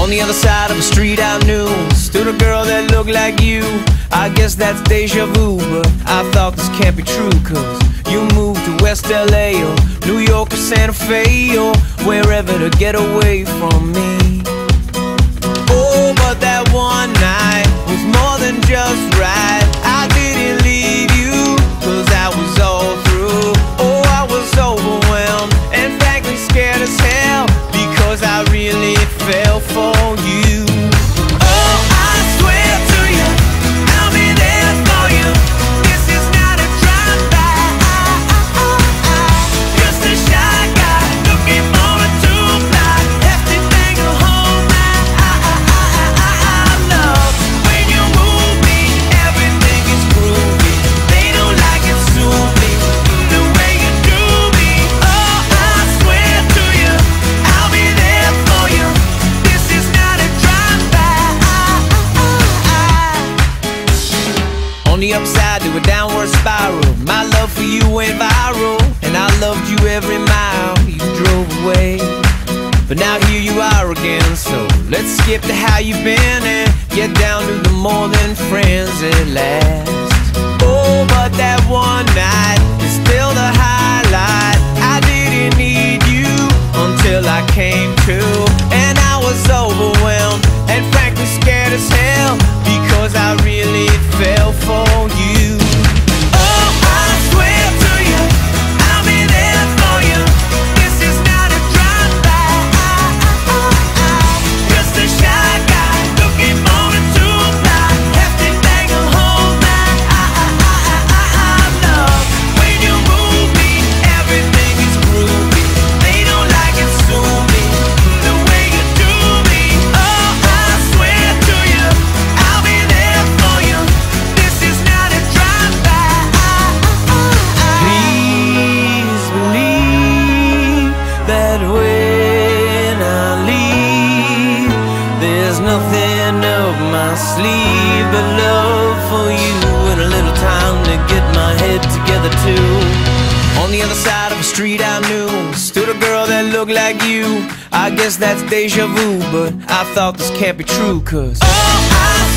On the other side of the street I knew stood a girl that looked like you. I guess that's deja vu, but I thought this can't be true, cause you moved to West LA or New York or Santa Fe or wherever to get away from me. Oh, but that one night was more than just right. I didn't leave you, cause I was all through. Oh, I was overwhelmed and frankly scared as hell, because I really fell for you. Oh, I swear to you, I'll be there for you. This is not a drive-by. Just a shy guy looking for a two-fly. Hefty thing to hold my love. When you move me, everything is groovy. They don't like it, sue me the way you do me. Oh, I swear to you, I'll be there for you. This is not a drive-by. On the upside to a downward spiral, my love for you went viral, and I loved you every mile you drove away. But now here you are again, so let's skip to how you've been and get down to the more than friends at last. Oh, but that one night is still the highlight. I didn't need you until I came to, and I was overwhelmed and frankly scared as hell, because I really fell for you. Oh, I swear to you, I'll be there for you. This is not a drive-by. Just a shy guy looking for a two-fly. Hefty thing to hold my love. When you move me, everything is groovy. They don't like it, sue me the way you do me. Oh, I swear to you, I'll be there for you. This is not a drive-by. Please believe that when I leave, there's nothing up my sleeve but love for you and a little time to get my head together too. On the other side of the street I knew stood a girl that looked like you. I guess that's deja vu, but I thought this can't be true, cause oh, I